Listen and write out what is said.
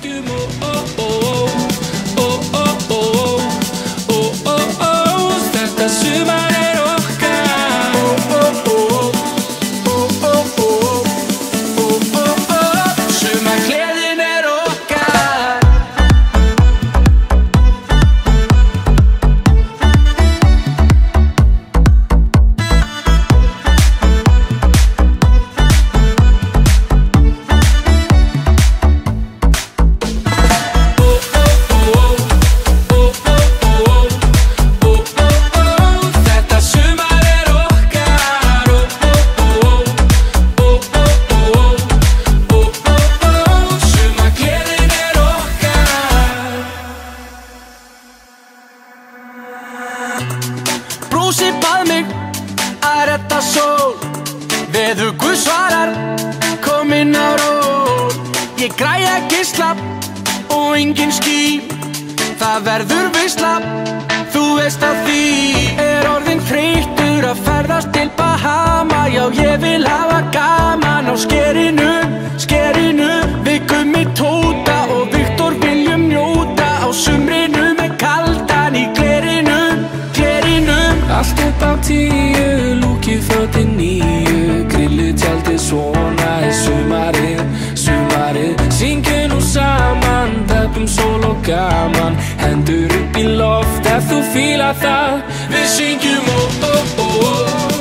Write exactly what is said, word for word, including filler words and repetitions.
syngjum ó, ó, ó, ó, ó, ó, ó, ó, ó, ó, þetta sumar er okkar. Ó, ó, ó, ó, ó, ó, ó, ó, ó, sumargleðin er okkar. Brúsi bað mig að redda sól, veðurguð svarar, kominn á ról. Ég græja geisla og engin ský, það verður veisla, þú veist að því. Er orðinn þreyttur að ferðast til Bahama, já ég vil hafa gaman á skerinu, skerinu. Við Gummi, Tóta og Viktor viljum njóta á sumrinu með kaldan í glerinu, glerinu. Allt upp á tíu, lúkið fötin nýju, grillu tjaldið, svona er sumarið, sumarið. Syngjum nú saman, peppum sól og gaman, hendur upp í loft ef þú fílar það. Við syngjum ó, ó, ó, ó.